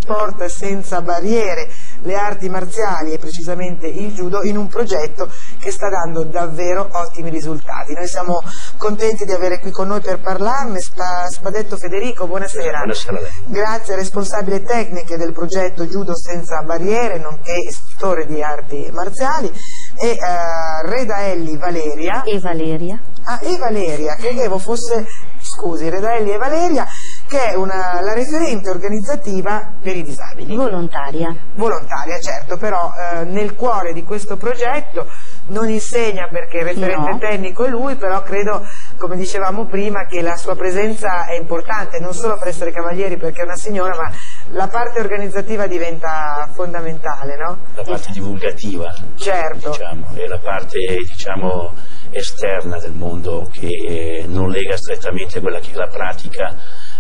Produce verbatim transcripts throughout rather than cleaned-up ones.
sport senza barriere, le arti marziali e precisamente il judo, in un progetto che sta dando davvero ottimi risultati. Noi siamo contenti di avere qui con noi per parlarne Spa, Spadetto Federico, buonasera. Buonasera a lei. Grazie, responsabile tecniche del progetto Judo senza barriere, nonché istruttore di arti marziali, e uh, Redaelli Valeria. E Valeria. Ah, e Valeria, credevo fosse, scusi, Redaelli e Valeria, che è una, la referente organizzativa per i disabili. Volontaria. Volontaria, certo, però eh, nel cuore di questo progetto non insegna perché il referente no. tecnico è lui, però credo, come dicevamo prima, che la sua presenza è importante, non solo per essere cavalieri perché è una signora, ma la parte organizzativa diventa fondamentale, no? La parte divulgativa, certo. Diciamo, è la parte, diciamo, esterna del mondo che eh, non lega strettamente quella che è la pratica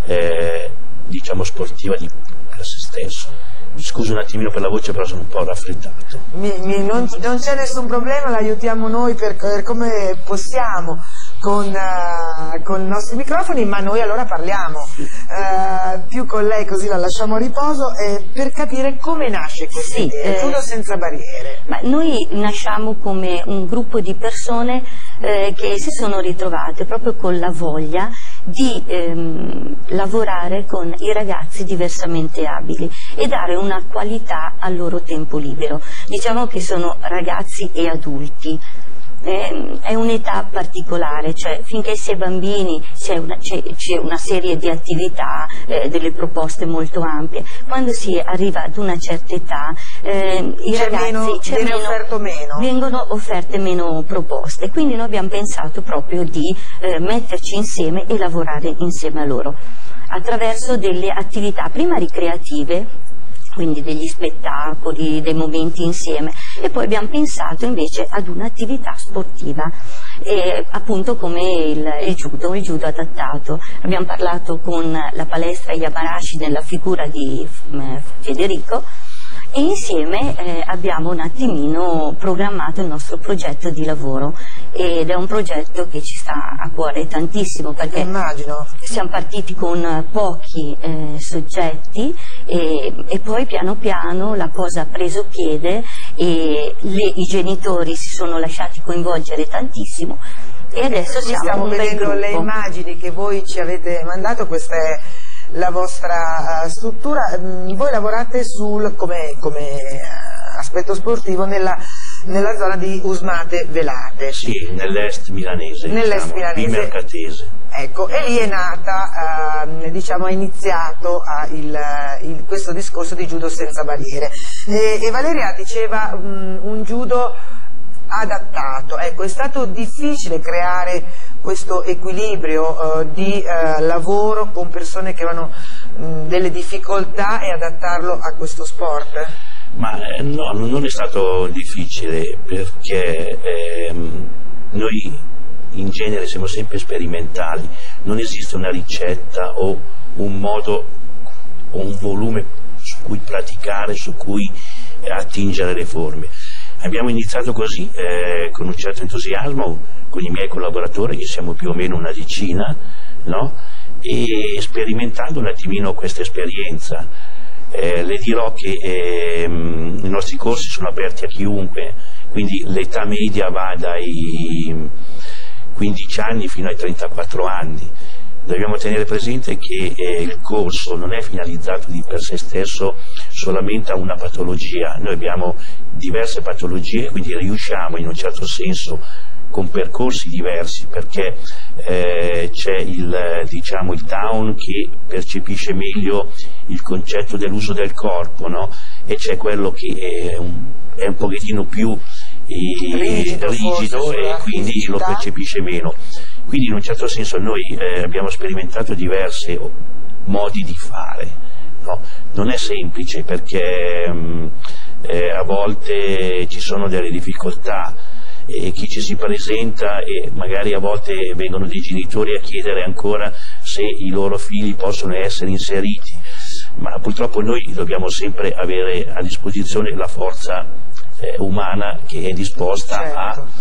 Eh, diciamo sportiva di per se stesso. Mi scuso un attimino per la voce, però sono un po' raffreddato. Mi, mi, non non c'è nessun problema, l'aiutiamo noi per, per come possiamo con, uh, con i nostri microfoni, ma noi allora parliamo uh, più con lei, così la lasciamo a riposo, eh, per capire come nasce questa sì, idea, Judo eh, senza barriere. Ma noi nasciamo come un gruppo di persone eh, che si sono ritrovate proprio con la voglia di ehm, lavorare con i ragazzi diversamente abili e dare una qualità al loro tempo libero. Diciamo che sono ragazzi e adulti. Eh, è un'età particolare, cioè finché si è bambini c'è una, una serie di attività, eh, delle proposte molto ampie. Quando si arriva ad una certa età eh, i ragazzi meno, viene meno, offerto meno. vengono offerte meno proposte, quindi noi abbiamo pensato proprio di eh, metterci insieme e lavorare insieme a loro attraverso delle attività prima ricreative, quindi degli spettacoli, dei momenti insieme, e poi abbiamo pensato invece ad un'attività sportiva, eh, appunto come il, il judo, il judo adattato. Abbiamo parlato con la palestra Yamarashi nella figura di eh, Federico, e insieme eh, abbiamo un attimino programmato il nostro progetto di lavoro, ed è un progetto che ci sta a cuore tantissimo perché immagino. Siamo partiti con pochi eh, soggetti e, e poi piano piano la cosa ha preso piede e le, i genitori si sono lasciati coinvolgere tantissimo e adesso siamo, stiamo un bel vedendo gruppo. Le immagini che voi ci avete mandato, questa è la vostra uh, struttura. Mm, voi lavorate sul, come, come uh, aspetto sportivo nella, nella zona di Usmate Velate. Sì, nell'est milanese, nell'est diciamo, milanese. Mercatese. Ecco, e lì è nata, uh, diciamo, ha iniziato uh, il, il, questo discorso di judo senza barriere. E, e Valeria diceva um, un judo adattato. Ecco, è stato difficile creare questo equilibrio uh, di uh, lavoro con persone che avevano mh, delle difficoltà e adattarlo a questo sport? Ma eh, no, non è stato difficile perché ehm, noi in genere siamo sempre sperimentali, non esiste una ricetta o un modo o un volume su cui praticare, su cui eh, attingere le forme. Abbiamo iniziato così, eh, con un certo entusiasmo, con i miei collaboratori, che siamo più o meno una decina, no? E sperimentando un attimino questa esperienza. Eh, le dirò che eh, i nostri corsi sono aperti a chiunque, quindi l'età media va dai quindici anni fino ai trentaquattro anni. Dobbiamo tenere presente che eh, il corso non è finalizzato di per sé stesso solamente a una patologia, noi abbiamo diverse patologie, quindi riusciamo in un certo senso con percorsi diversi, perché eh, c'è il, diciamo, il Down che percepisce meglio il concetto dell'uso del corpo, no? E c'è quello che è un, è un pochettino più eh, rigido, rigido e quindi lo percepisce meno. Quindi in un certo senso noi eh, abbiamo sperimentato diversi modi di fare, no? Non è semplice perché mh, eh, a volte ci sono delle difficoltà e chi ci si presenta e magari a volte vengono dei genitori a chiedere ancora se i loro figli possono essere inseriti, ma purtroppo noi dobbiamo sempre avere a disposizione la forza eh, umana che è disposta certo. a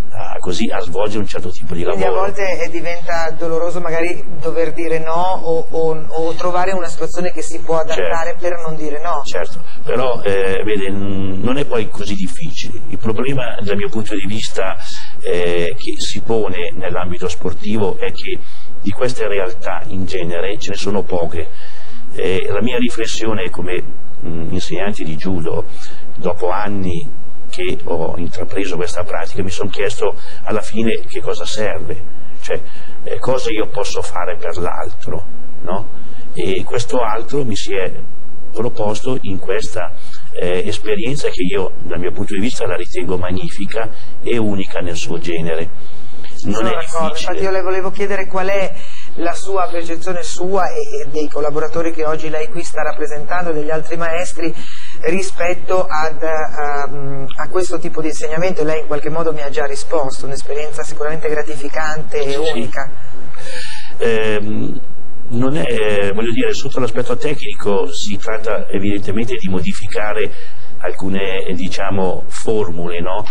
a, così, a svolgere un certo tipo di Quindi lavoro. Quindi a volte diventa doloroso magari dover dire no o, o, o trovare una situazione che si può adattare, certo, per non dire no. Certo, però eh, vede, non è poi così difficile. Il problema dal mio punto di vista eh, che si pone nell'ambito sportivo è che di queste realtà in genere ce ne sono poche. Eh, la mia riflessione come mh, insegnante di judo, dopo anni che ho intrapreso questa pratica, mi sono chiesto alla fine che cosa serve, cioè eh, cosa io posso fare per l'altro, no? E questo altro mi si è proposto in questa eh, esperienza che io dal mio punto di vista la ritengo magnifica e unica nel suo genere. Non è difficile. Infatti io le volevo chiedere qual è la sua percezione, sua e, e dei collaboratori che oggi lei qui sta rappresentando, degli altri maestri, rispetto ad, a, a questo tipo di insegnamento. Lei in qualche modo mi ha già risposto, un'esperienza sicuramente gratificante e unica. Sì. Eh, non è, voglio dire, sotto l'aspetto tecnico si tratta evidentemente di modificare alcune, diciamo, formule, no?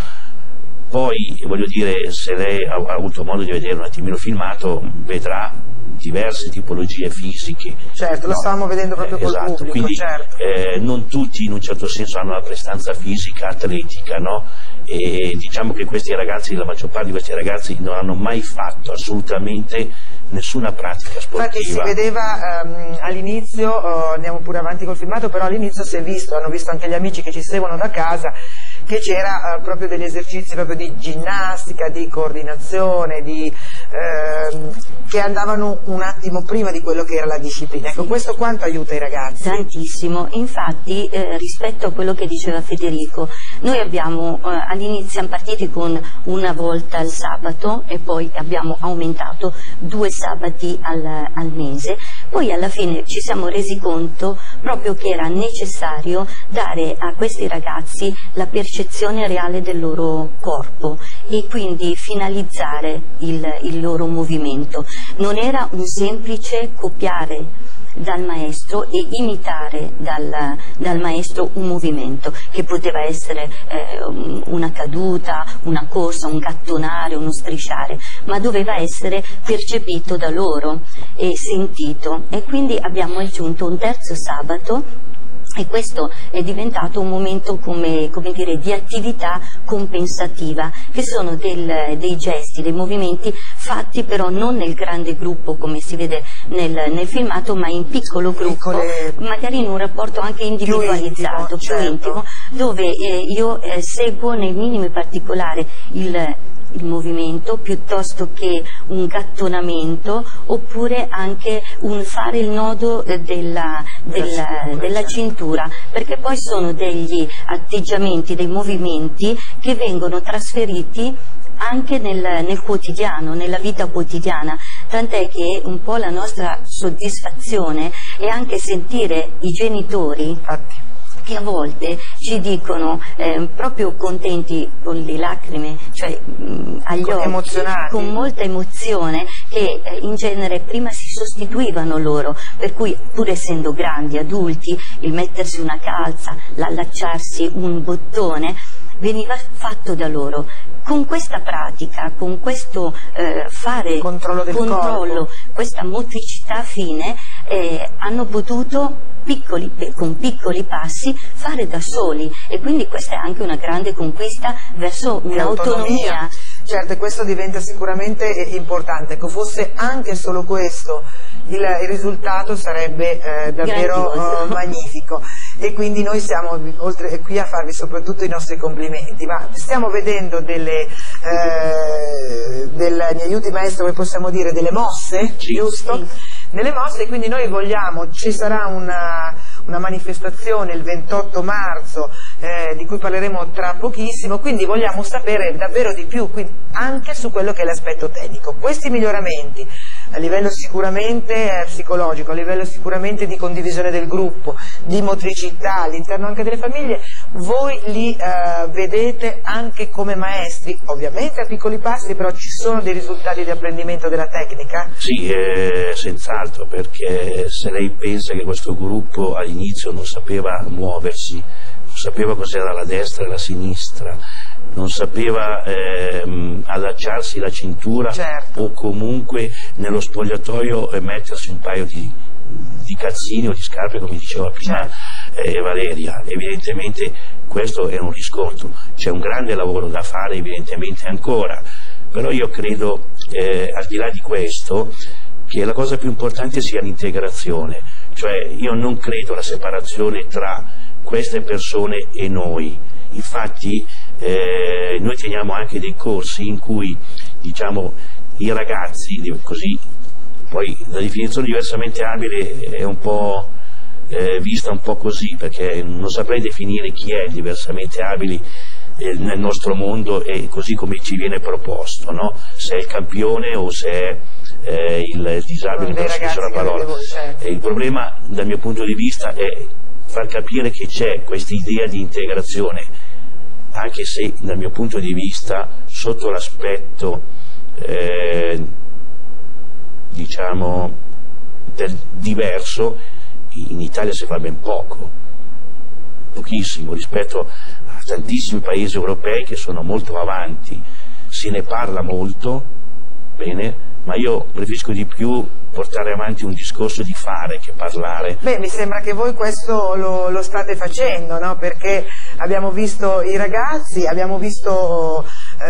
Poi, voglio dire, se lei ha, ha avuto modo di vedere un attimino filmato, vedrà diverse tipologie fisiche. Certo, no? Lo stavamo vedendo proprio eh, col esatto, pubblico, quindi certo. eh, non tutti in un certo senso hanno la prestanza fisica, atletica, no? E diciamo che questi ragazzi, la maggior parte di questi ragazzi non hanno mai fatto assolutamente nessuna pratica sportiva. Infatti si vedeva um, all'inizio, uh, andiamo pure avanti col filmato, però all'inizio si è visto, hanno visto anche gli amici che ci seguono da casa, che c'era uh, proprio degli esercizi proprio di ginnastica, di coordinazione, di, uh, che andavano un attimo prima di quello che era la disciplina. Ecco, questo quanto aiuta i ragazzi? Tantissimo, infatti eh, rispetto a quello che diceva Federico, noi abbiamo eh, all'inizio siamo partiti con una volta al sabato e poi abbiamo aumentato due sabati al, al mese, poi alla fine ci siamo resi conto proprio che era necessario dare a questi ragazzi la percezione reale del loro corpo e quindi finalizzare il, il loro movimento. Non era un semplice copiare dal maestro e imitare dal, dal maestro un movimento che poteva essere eh, una caduta, una corsa, un gattonare, uno strisciare, ma doveva essere percepito da loro e sentito, e quindi abbiamo aggiunto un terzo sabato. E questo è diventato un momento come, come dire, di attività compensativa, che sono del, dei gesti, dei movimenti fatti però non nel grande gruppo come si vede nel, nel filmato, ma in piccolo gruppo, Piccole... magari in un rapporto anche individualizzato, più intimo, più intimo, certo, dove eh, io eh, seguo nei minimi particolari il il movimento piuttosto che un gattonamento, oppure anche un fare il nodo della, della, della cintura, perché poi sono degli atteggiamenti, dei movimenti che vengono trasferiti anche nel, nel quotidiano, nella vita quotidiana, tant'è che un po' la nostra soddisfazione è anche sentire i genitori Infatti. che a volte ci dicono eh, proprio contenti con le lacrime, cioè mh, agli con occhi, emozionati. con molta emozione, che eh, in genere prima si sostituivano loro, per cui pur essendo grandi, adulti, il mettersi una calza, l'allacciarsi un bottone, veniva fatto da loro. Con questa pratica, con questo eh, fare controllo, del controllo questa motricità fine, eh, hanno potuto piccoli, con piccoli passi fare da soli, e quindi questa è anche una grande conquista verso un'autonomia. Certo, e questo diventa sicuramente importante. Ecco, fosse anche solo questo, il, il risultato sarebbe eh, davvero uh, magnifico. E quindi noi siamo oltre qui a farvi soprattutto i nostri complimenti, ma stiamo vedendo delle, eh, del, mi aiuti maestro, come possiamo dire, delle mosse, sì, giusto? Sì. Nelle mosse, quindi noi vogliamo, ci sarà una, una manifestazione il ventotto marzo eh, di cui parleremo tra pochissimo, quindi vogliamo sapere davvero di più, quindi anche su quello che è l'aspetto tecnico. Questi miglioramenti a livello sicuramente eh, psicologico, a livello sicuramente di condivisione del gruppo, di motricità all'interno anche delle famiglie, voi li eh, vedete anche come maestri, ovviamente a piccoli passi, però ci sono dei risultati di apprendimento della tecnica? Sì, eh, senz'altro, perché se lei pensa che questo gruppo all'inizio non sapeva muoversi, non sapeva cos'era la destra e la sinistra, non sapeva ehm, allacciarsi la cintura, certo, o comunque nello spogliatoio eh, mettersi un paio di, di calzini o di scarpe, come diceva prima, certo, eh, Valeria. Evidentemente questo è un riscontro, c'è un grande lavoro da fare evidentemente ancora, però io credo, eh, al di là di questo, che la cosa più importante sia l'integrazione, cioè io non credo alla separazione tra queste persone e noi. Infatti eh, noi teniamo anche dei corsi in cui, diciamo, i ragazzi, così, poi la definizione diversamente abile è un po' eh, vista un po' così, perché non saprei definire chi è diversamente abili eh, nel nostro mondo, e così come ci viene proposto, no? Se è il campione o se è eh, il disabile, per senso la parola. Voi, certo. E il problema dal mio punto di vista è far capire che c'è questa idea di integrazione, anche se dal mio punto di vista sotto l'aspetto eh, diciamo del diverso in Italia si fa ben poco, pochissimo rispetto a tantissimi paesi europei che sono molto avanti. Se ne parla molto, bene, ma io preferisco di più portare avanti un discorso di fare che parlare. Beh, mi sembra che voi questo lo, lo state facendo, no? Perché abbiamo visto i ragazzi, abbiamo visto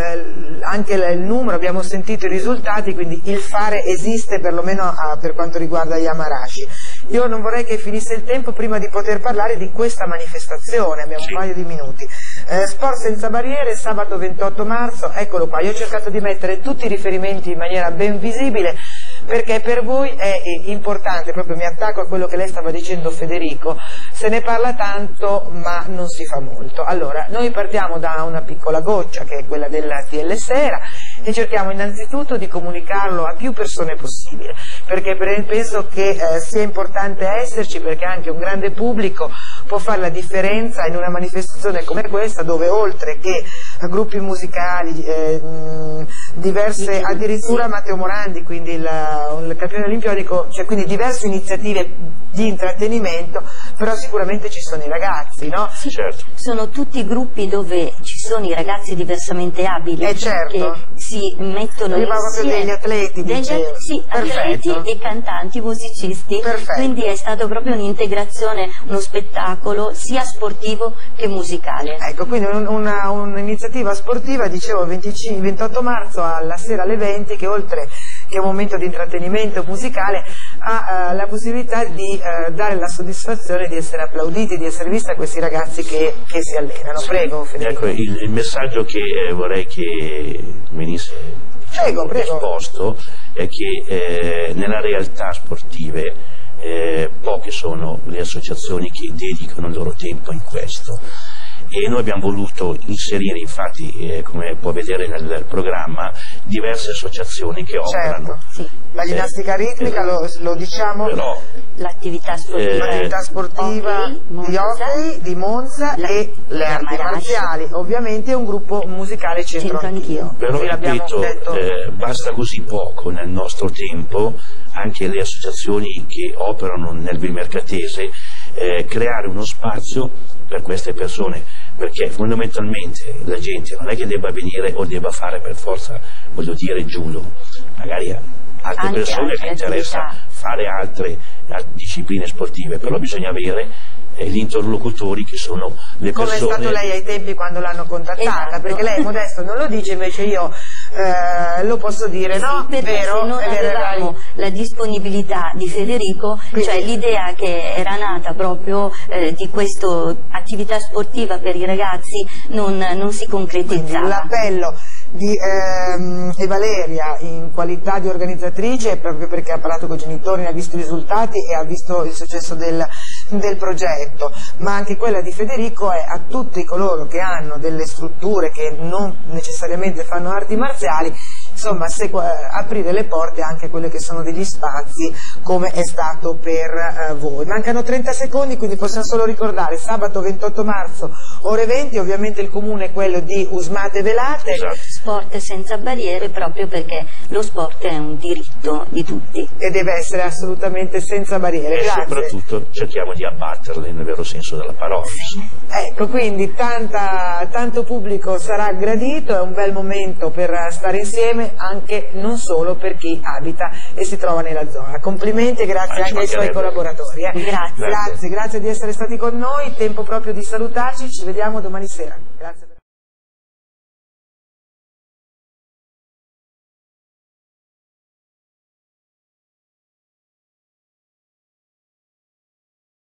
eh, anche il numero, abbiamo sentito i risultati, quindi il fare esiste perlomeno a, per quanto riguarda gli Amarashi. Io non vorrei che finisse il tempo prima di poter parlare di questa manifestazione, abbiamo sì. un paio di minuti. Eh, Sport Senza Barriere, sabato ventotto marzo, eccolo qua, io ho cercato di mettere tutti i riferimenti in maniera ben visibile, perché per voi è importante, proprio mi attacco a quello che lei stava dicendo Federico, se ne parla tanto ma non si fa molto. Allora, noi partiamo da una piccola goccia che è quella della T L Sera e cerchiamo innanzitutto di comunicarlo a più persone possibile, perché penso che eh, sia importante esserci, perché anche un grande pubblico può fare la differenza in una manifestazione come questa, dove oltre che gruppi musicali, eh, mh, diverse, addirittura Matteo Morandi, quindi il, il campione olimpionico, cioè quindi diverse iniziative di intrattenimento, però sicuramente ci sono i ragazzi, no? Sì, certo. Sono tutti gruppi dove ci sono i ragazzi diversamente abili, eh certo, che si mettono insieme. Proprio degli atleti, degli, sì, atleti e cantanti, musicisti. Perfetto. Quindi è stato proprio un'integrazione, uno spettacolo sia sportivo che musicale. Ecco, quindi un'iniziativa un sportiva, dicevo, venticinque, ventotto marzo alla sera alle venti, che oltre che è un momento di intrattenimento musicale ha uh, la possibilità di uh, dare la soddisfazione di essere applauditi, di essere visti a questi ragazzi che, che si allenano. Prego Federico. Ecco, il, il messaggio che eh, vorrei che venisse prego, prego. esposto è che eh, nella realtà sportive eh, poche sono le associazioni che dedicano il loro tempo in questo, e noi abbiamo voluto inserire, infatti, eh, come può vedere nel programma, diverse associazioni che operano. Certo, sì. La ginnastica ritmica, eh, lo, lo diciamo, l'attività sportiva, eh, sportiva hockey, di hockey, di Monza la, e le arti marziali, ovviamente un gruppo musicale Centro Anch'io. Però ripeto, eh, basta così poco nel nostro tempo, anche le associazioni che operano nel Vimercatese, eh, creare uno spazio per queste persone, perché fondamentalmente la gente non è che debba venire o debba fare per forza, voglio dire, judo, magari a altre anche persone che interessa attività. Fare altre discipline sportive, però bisogna avere eh, gli interlocutori che sono le persone. Come è stato lei ai tempi quando l'hanno contattata, esatto. Perché lei Modesto non lo dice, invece io eh, lo posso dire, sì, no? Perché vero, se non avevamo la disponibilità di Federico, quindi, cioè l'idea che era nata proprio eh, di questa attività sportiva per i ragazzi non, non si concretizzava. L'appello di ehm, e Valeria in qualità di organizzatrice, proprio perché ha parlato con i genitori, ne ha visto i risultati e ha visto il successo del, del progetto, ma anche quella di Federico è a tutti coloro che hanno delle strutture che non necessariamente fanno arti marziali, insomma se, eh, aprire le porte anche a quelli che sono degli spazi come è stato per eh, voi. Mancano trenta secondi, quindi possiamo solo ricordare sabato ventotto marzo ore venti, ovviamente il comune è quello di Usmate Velate. Esatto. Sport senza barriere, proprio perché lo sport è un diritto di tutti E deve essere assolutamente senza barriere. E Grazie. soprattutto cerchiamo di abbatterle nel vero senso della parola. Ecco, quindi tanta, tanto pubblico sarà gradito, è un bel momento per stare insieme, anche non solo per chi abita e si trova nella zona. Complimenti e grazie Ma ci anche ai suoi mancherebbe. collaboratori. Eh. Grazie. Grazie, grazie di essere stati con noi, tempo proprio di salutarci, ci vediamo domani sera. Grazie per